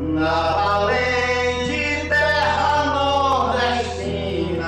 na valente terra nordestina.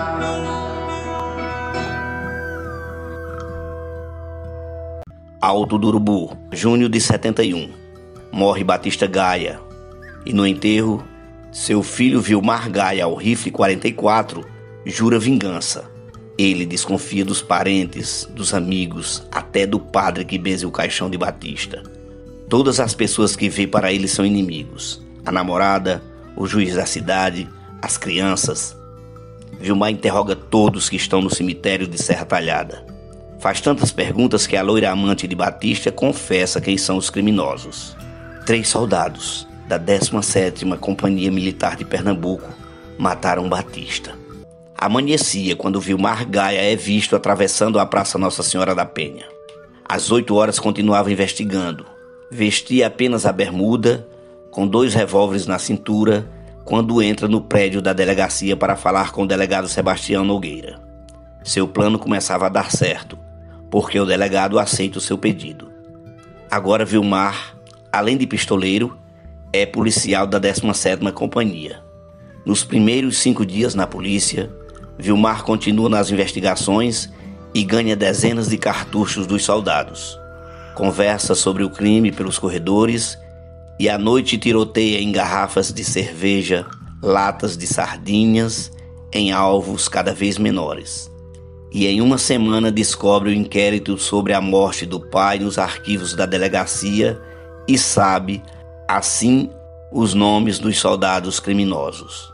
Alto do Urubu, junho de 71. Morre Batista Gaia. E no enterro, seu filho Vilmar Gaia, ao rifle 44, jura vingança. Ele desconfia dos parentes, dos amigos, até do padre que benze o caixão de Batista. Todas as pessoas que vê para ele são inimigos. A namorada, o juiz da cidade, as crianças. Vilmar interroga todos que estão no cemitério de Serra Talhada. Faz tantas perguntas que a loira amante de Batista confessa quem são os criminosos. 3 soldados da 17ª Companhia Militar de Pernambuco mataram Batista. Amanhecia quando Vilmar Gaia é visto atravessando a Praça Nossa Senhora da Penha. Às 8 horas continuava investigando. Vestia apenas a bermuda, com 2 revólveres na cintura, quando entra no prédio da delegacia para falar com o delegado Sebastião Nogueira. Seu plano começava a dar certo, porque o delegado aceita o seu pedido. Agora Vilmar, além de pistoleiro, é policial da 17ª Companhia. Nos primeiros 5 dias na polícia, Vilmar continua nas investigações e ganha dezenas de cartuchos dos soldados. Conversa sobre o crime pelos corredores e à noite tiroteia em garrafas de cerveja, latas de sardinhas, em alvos cada vez menores. E em uma semana descobre o inquérito sobre a morte do pai nos arquivos da delegacia e sabe, assim, os nomes dos soldados criminosos.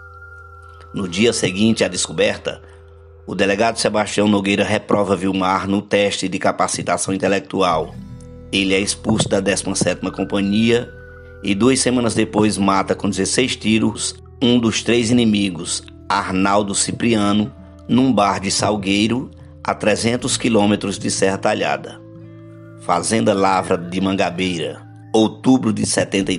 No dia seguinte à descoberta, o delegado Sebastião Nogueira reprova Vilmar no teste de capacitação intelectual. Ele é expulso da 17ª Companhia e 2 semanas depois mata com 16 tiros um dos 3 inimigos, Arnaldo Cipriano, num bar de Salgueiro, a 300 quilômetros de Serra Talhada. Fazenda Lavra de Mangabeira, outubro de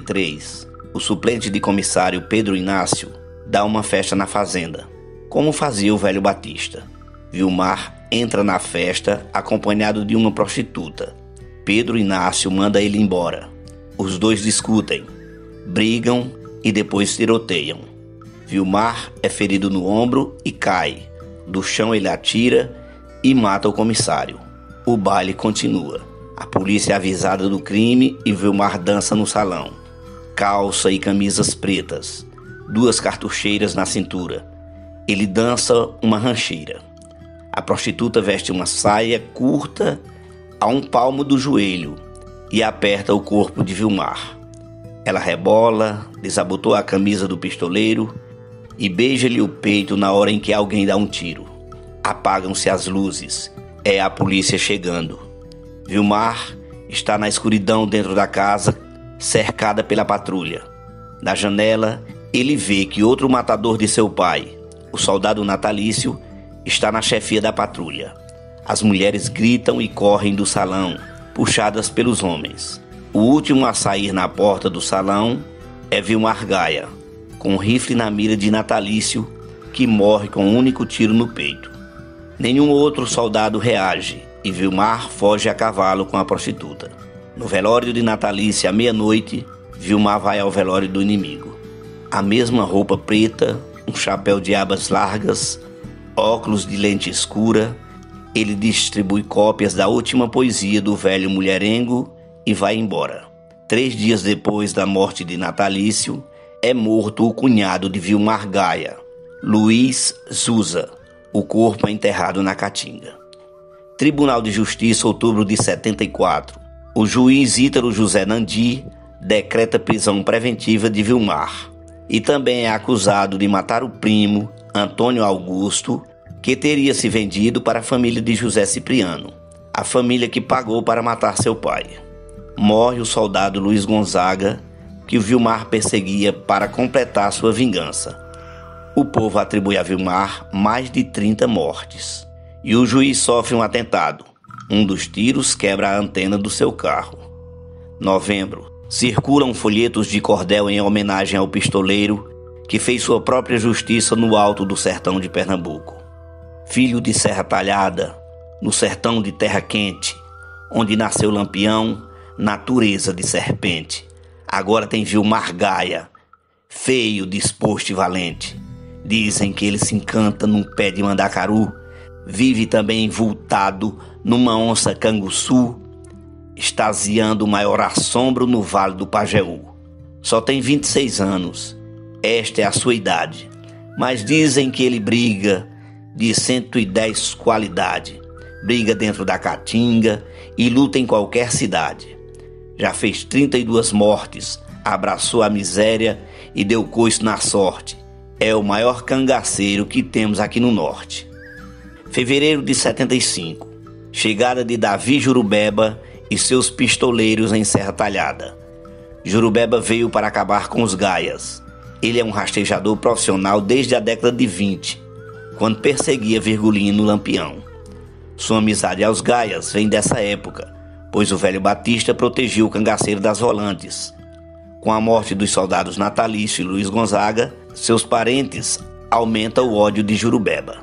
73. O suplente de comissário Pedro Inácio dá uma festa na fazenda, como fazia o velho Batista. Vilmar entra na festa acompanhado de uma prostituta. Pedro Inácio manda ele embora. Os dois discutem, brigam e depois tiroteiam. Vilmar é ferido no ombro e cai. Do chão ele atira e mata o comissário. O baile continua. A polícia é avisada do crime e Vilmar dança no salão. Calça e camisas pretas, 2 cartucheiras na cintura. Ele dança uma rancheira. A prostituta veste uma saia curta a 1 palmo do joelho e aperta o corpo de Vilmar. Ela rebola, desabotoa a camisa do pistoleiro e beija-lhe o peito na hora em que alguém dá um tiro. Apagam-se as luzes. É a polícia chegando. Vilmar está na escuridão dentro da casa, cercada pela patrulha. Da janela, ele vê que outro matador de seu pai, o soldado Natalício, está na chefia da patrulha. As mulheres gritam e correm do salão, puxadas pelos homens. O último a sair na porta do salão é Vilmar Gaia, com um rifle na mira de Natalício, que morre com um único tiro no peito. Nenhum outro soldado reage e Vilmar foge a cavalo com a prostituta. No velório de Natalício, à meia-noite, Vilmar vai ao velório do inimigo. A mesma roupa preta, um chapéu de abas largas, óculos de lente escura. Ele distribui cópias da última poesia do velho mulherengo e vai embora. 3 dias depois da morte de Natalício, é morto o cunhado de Vilmar Gaia, Luiz Zusa. O corpo é enterrado na Caatinga. Tribunal de Justiça, outubro de 74. O juiz Ítalo José Nandi decreta prisão preventiva de Vilmar. E também é acusado de matar o primo, Antônio Augusto, que teria se vendido para a família de José Cipriano, a família que pagou para matar seu pai. Morre o soldado Luiz Gonzaga, que o Vilmar perseguia para completar sua vingança. O povo atribui a Vilmar mais de 30 mortes. E o juiz sofre um atentado. Um dos tiros quebra a antena do seu carro. Novembro. Circulam folhetos de cordel em homenagem ao pistoleiro que fez sua própria justiça no alto do sertão de Pernambuco. Filho de Serra Talhada, no sertão de terra quente, onde nasceu Lampião, natureza de serpente. Agora tem Vilmar Gaia, feio, disposto e valente. Dizem que ele se encanta num pé de mandacaru, vive também envoltado numa onça canguçu, extasiando o maior assombro no Vale do Pajeú. Só tem 26 anos, esta é a sua idade, mas dizem que ele briga de 110 qualidade, briga dentro da caatinga e luta em qualquer cidade. Já fez 32 mortes, abraçou a miséria e deu coice na sorte. É o maior cangaceiro que temos aqui no norte. Fevereiro de 75, chegada de Davi Jurubeba e seus pistoleiros em Serra Talhada. Jurubeba veio para acabar com os Gaias. Ele é um rastejador profissional desde a década de 20, quando perseguia Virgulino Lampião. Sua amizade aos Gaias vem dessa época, pois o velho Batista protegia o cangaceiro das Volantes. Com a morte dos soldados Natalício e Luiz Gonzaga, seus parentes aumentam o ódio de Jurubeba.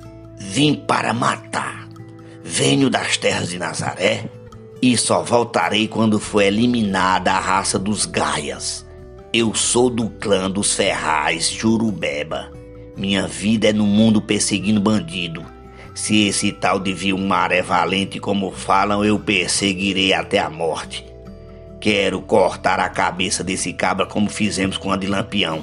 Vim para matar. Venho das terras de Nazaré e só voltarei quando for eliminada a raça dos Gaias. Eu sou do clã dos Ferraz, Jurubeba. Minha vida é no mundo perseguindo bandido. Se esse tal de Vilmar é valente como falam, eu perseguirei até a morte. Quero cortar a cabeça desse cabra como fizemos com a de Lampião.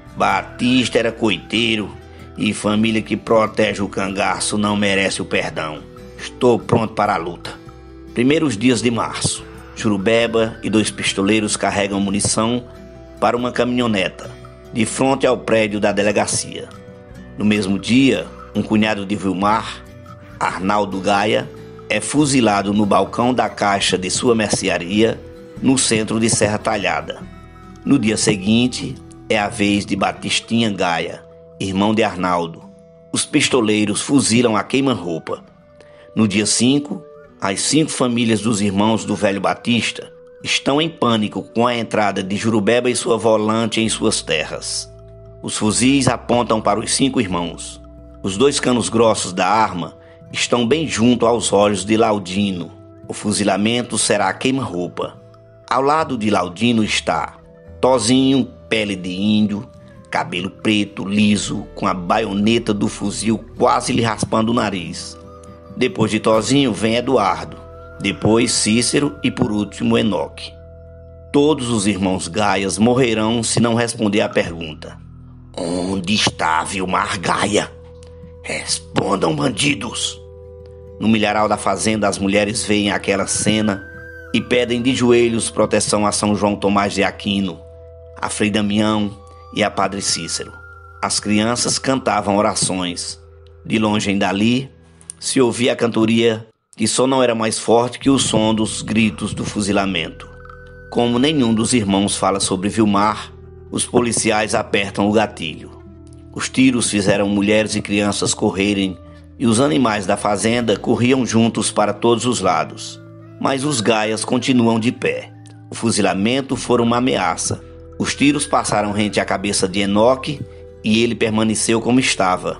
Batista era coiteiro e família que protege o cangaço não merece o perdão. Estou pronto para a luta. Primeiros dias de março, Jurubeba e 2 pistoleiros carregam munição para uma caminhoneta, de frente ao prédio da delegacia. No mesmo dia, um cunhado de Vilmar, Arnaldo Gaia, é fuzilado no balcão da caixa de sua mercearia, no centro de Serra Talhada. No dia seguinte, é a vez de Batistinha Gaia, irmão de Arnaldo. Os pistoleiros fuzilam a queima-roupa. No dia 5, as 5 famílias dos irmãos do velho Batista estão em pânico com a entrada de Jurubeba e sua volante em suas terras. Os fuzis apontam para os 5 irmãos. Os 2 canos grossos da arma estão bem junto aos olhos de Laudino. O fuzilamento será a queima-roupa. Ao lado de Laudino está Tozinho, pele de índio, cabelo preto, liso, com a baioneta do fuzil quase lhe raspando o nariz. Depois de Tozinho vem Eduardo, depois Cícero e por último Enoque. Todos os irmãos Gaias morrerão se não responder à pergunta: onde está Vilmar Gaia? Respondam, bandidos! No milharal da fazenda, as mulheres veem aquela cena e pedem de joelhos proteção a São João Tomás de Aquino, a Frei Damião e a Padre Cícero. As crianças cantavam orações. De longe em dali, se ouvia a cantoria que só não era mais forte que o som dos gritos do fuzilamento. Como nenhum dos irmãos fala sobre Vilmar, os policiais apertam o gatilho. Os tiros fizeram mulheres e crianças correrem e os animais da fazenda corriam juntos para todos os lados. Mas os Gaias continuam de pé. O fuzilamento foi uma ameaça. Os tiros passaram rente à cabeça de Enoque e ele permaneceu como estava,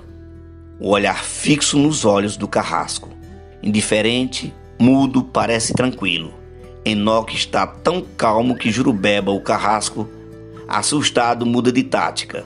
o olhar fixo nos olhos do carrasco. Indiferente, mudo, parece tranquilo. Enoque está tão calmo que Jurubeba, o carrasco, assustado, muda de tática.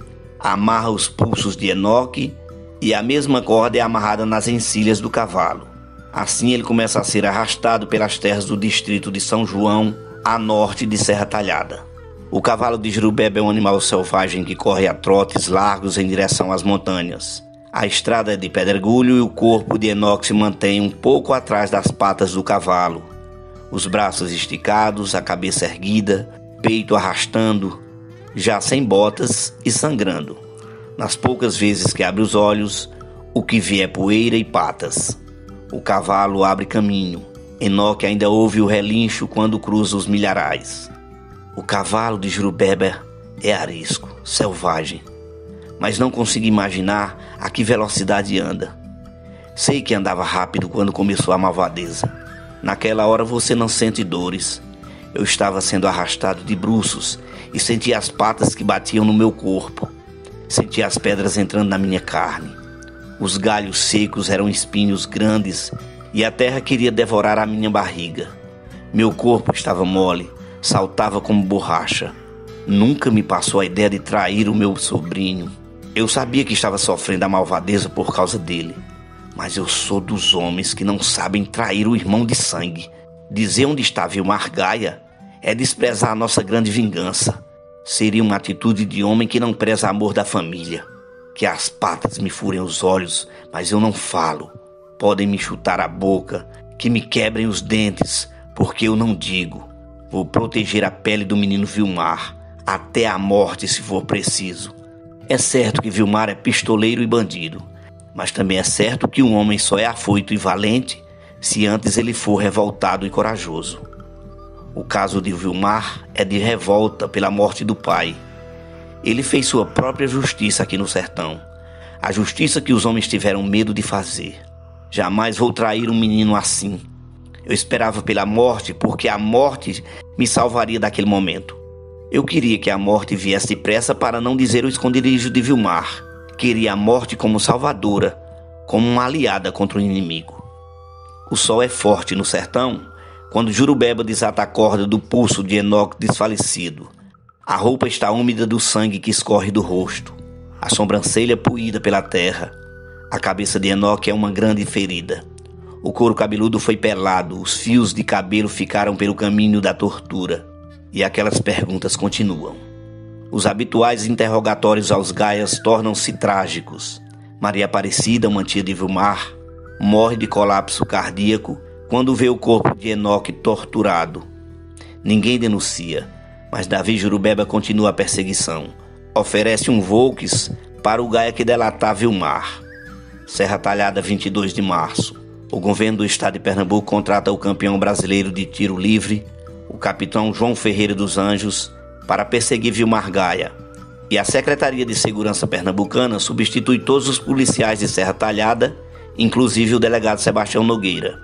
Amarra os pulsos de Enoque e a mesma corda é amarrada nas encilhas do cavalo. Assim ele começa a ser arrastado pelas terras do distrito de São João, a norte de Serra Talhada. O cavalo de Jurubeba é um animal selvagem que corre a trotes largos em direção às montanhas. A estrada é de pedregulho e o corpo de Enoque se mantém um pouco atrás das patas do cavalo. Os braços esticados, a cabeça erguida, peito arrastando, já sem botas e sangrando. Nas poucas vezes que abre os olhos, o que vê é poeira e patas. O cavalo abre caminho. Enoque ainda ouve o relincho quando cruza os milharais. O cavalo de Jurubeba é arisco, selvagem, mas não consigo imaginar a que velocidade anda. Sei que andava rápido quando começou a malvadeza. Naquela hora você não sente dores. Eu estava sendo arrastado de bruços e sentia as patas que batiam no meu corpo. Sentia as pedras entrando na minha carne. Os galhos secos eram espinhos grandes e a terra queria devorar a minha barriga. Meu corpo estava mole, saltava como borracha. Nunca me passou a ideia de trair o meu sobrinho. Eu sabia que estava sofrendo a malvadeza por causa dele. Mas eu sou dos homens que não sabem trair o irmão de sangue. Dizer onde está Vilmar Gaia é desprezar a nossa grande vingança. Seria uma atitude de homem que não preza amor da família. Que as patas me furem os olhos, mas eu não falo. Podem me chutar a boca, que me quebrem os dentes, porque eu não digo. Vou proteger a pele do menino Vilmar, até a morte se for preciso. É certo que Vilmar é pistoleiro e bandido, mas também é certo que um homem só é afoito e valente se antes ele for revoltado e corajoso. O caso de Vilmar é de revolta pela morte do pai. Ele fez sua própria justiça aqui no sertão, a justiça que os homens tiveram medo de fazer. Jamais vou trair um menino assim. Eu esperava pela morte, porque a morte me salvaria daquele momento. Eu queria que a morte viesse depressa para não dizer o esconderijo de Vilmar. Queria a morte como salvadora, como uma aliada contra o inimigo. O sol é forte no sertão quando Jurubeba desata a corda do pulso de Enoque desfalecido. A roupa está úmida do sangue que escorre do rosto. A sobrancelha poída pela terra. A cabeça de Enoque é uma grande ferida. O couro cabeludo foi pelado, os fios de cabelo ficaram pelo caminho da tortura. E aquelas perguntas continuam. Os habituais interrogatórios aos Gaias tornam-se trágicos. Maria Aparecida, uma tia de Vilmar, morre de colapso cardíaco quando vê o corpo de Enoque torturado. Ninguém denuncia, mas Davi Jurubeba continua a perseguição. Oferece um Volks para o Gaia que delatar Vilmar. Serra Talhada, 22 de março. O governo do estado de Pernambuco contrata o campeão brasileiro de tiro livre, o capitão João Ferreira dos Anjos, para perseguir Vilmar Gaia. E a Secretaria de Segurança Pernambucana substitui todos os policiais de Serra Talhada, inclusive o delegado Sebastião Nogueira.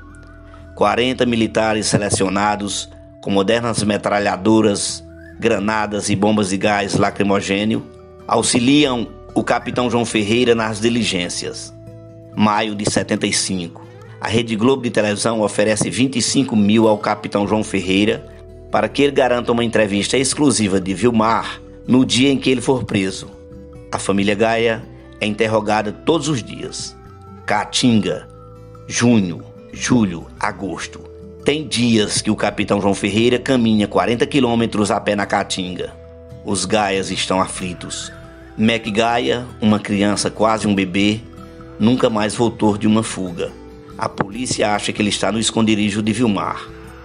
40 militares selecionados, com modernas metralhadoras, granadas e bombas de gás lacrimogêneo, auxiliam o capitão João Ferreira nas diligências. Maio de 75. A Rede Globo de televisão oferece 25 mil ao capitão João Ferreira para que ele garanta uma entrevista exclusiva de Vilmar no dia em que ele for preso. A família Gaia é interrogada todos os dias. Caatinga, junho, julho, agosto. Tem dias que o capitão João Ferreira caminha 40 quilômetros a pé na Caatinga. Os Gaias estão aflitos. Mac Gaia, uma criança quase um bebê, nunca mais voltou de uma fuga. A polícia acha que ele está no esconderijo de Vilmar.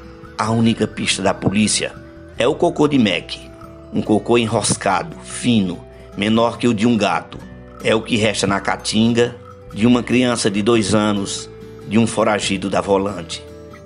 A única pista da polícia é o cocô de Mac. Um cocô enroscado, fino, menor que o de um gato. É o que resta na Caatinga de uma criança de 2 anos, de um foragido da Volante.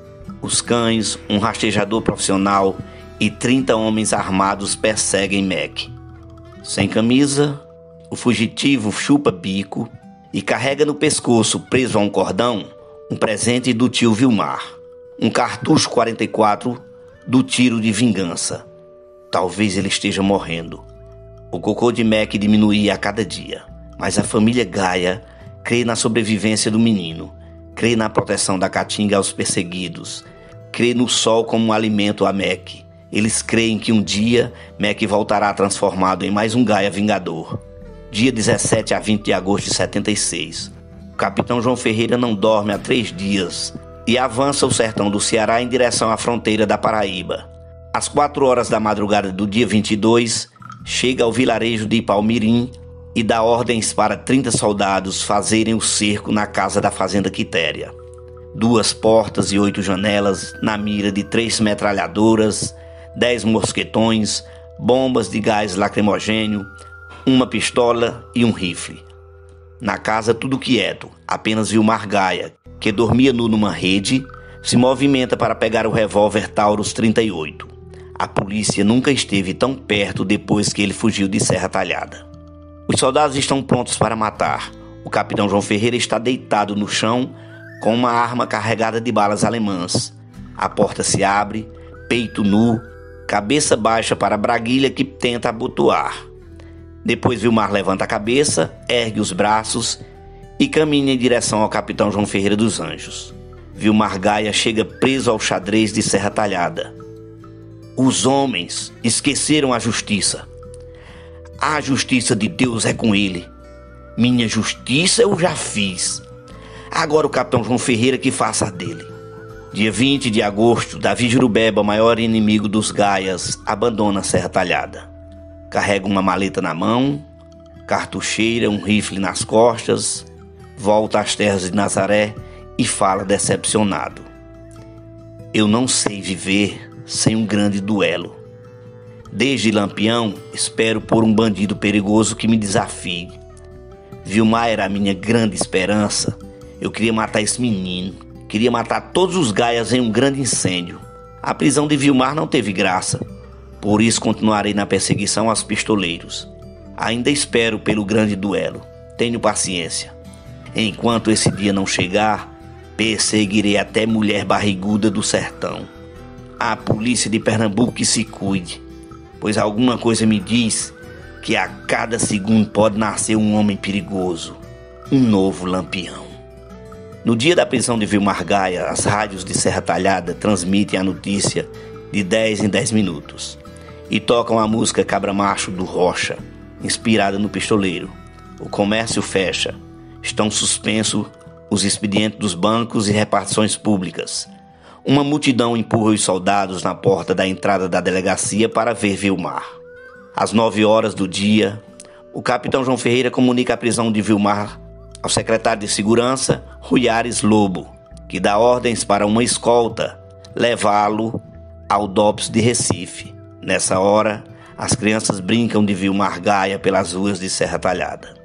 Os cães, um rastejador profissional e 30 homens armados perseguem Mac. Sem camisa, o fugitivo chupa bico e carrega no pescoço, preso a um cordão, um presente do tio Vilmar. Um cartucho 44 do tiro de vingança. Talvez ele esteja morrendo. O cocô de Mac diminuía a cada dia, mas a família Gaia crê na sobrevivência do menino, crê na proteção da Caatinga aos perseguidos, crê no sol como um alimento a Mac. Eles creem que um dia Mac voltará transformado em mais um Gaia vingador. Dia 17 a 20 de agosto de 76. O capitão João Ferreira não dorme há 3 dias e avança o sertão do Ceará em direção à fronteira da Paraíba. Às 4 horas da madrugada do dia 22, chega ao vilarejo de Ipaumirim e dá ordens para 30 soldados fazerem o cerco na casa da fazenda Quitéria. 2 portas e 8 janelas na mira de 3 metralhadoras, 10 mosquetões, bombas de gás lacrimogênio, uma pistola e um rifle. Na casa tudo quieto, apenas Vilmar Gaia, que dormia nu numa rede, se movimenta para pegar o revólver Taurus 38. A polícia nunca esteve tão perto depois que ele fugiu de Serra Talhada. Os soldados estão prontos para matar. O capitão João Ferreira está deitado no chão com uma arma carregada de balas alemãs. A porta se abre, peito nu, cabeça baixa para a braguilha que tenta abotoar. Depois Vilmar levanta a cabeça, ergue os braços e caminha em direção ao capitão João Ferreira dos Anjos. Vilmar Gaia chega preso ao xadrez de Serra Talhada. Os homens esqueceram a justiça. A justiça de Deus é com ele. Minha justiça eu já fiz. Agora o capitão João Ferreira que faça a dele. Dia 20 de agosto, Davi Jurubeba, maior inimigo dos Gaias, abandona a Serra Talhada. Carrega uma maleta na mão, cartucheira, um rifle nas costas, volta às terras de Nazaré e fala decepcionado: eu não sei viver sem um grande duelo. Desde Lampião, espero por um bandido perigoso que me desafie. Vilmar era a minha grande esperança. Eu queria matar esse menino. Queria matar todos os Gaias em um grande incêndio. A prisão de Vilmar não teve graça. Por isso continuarei na perseguição aos pistoleiros. Ainda espero pelo grande duelo. Tenho paciência. Enquanto esse dia não chegar, perseguirei até mulher barriguda do sertão. A polícia de Pernambuco que se cuide, pois alguma coisa me diz que a cada segundo pode nascer um homem perigoso, um novo Lampião. No dia da prisão de Vilmar Gaia, as rádios de Serra Talhada transmitem a notícia de 10 em 10 minutos e tocam a música Cabra Macho do Rocha, inspirada no pistoleiro. O comércio fecha, estão suspensos os expedientes dos bancos e repartições públicas. Uma multidão empurra os soldados na porta da entrada da delegacia para ver Vilmar. Às 9 horas do dia, o capitão João Ferreira comunica a prisão de Vilmar ao secretário de Segurança, Ruiares Lobo, que dá ordens para uma escolta levá-lo ao DOPS de Recife. Nessa hora, as crianças brincam de Vilmar Gaia pelas ruas de Serra Talhada.